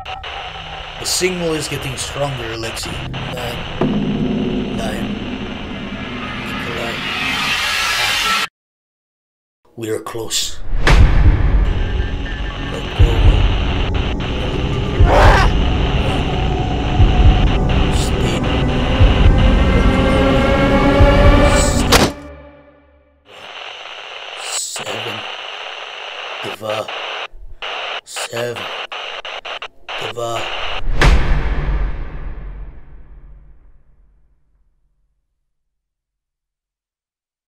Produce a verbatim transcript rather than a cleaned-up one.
The signal is getting stronger, Alexei. Nine. Nine. Nikolai. We are close. Let go. Stay. Seven. Dva. Seven. Dva.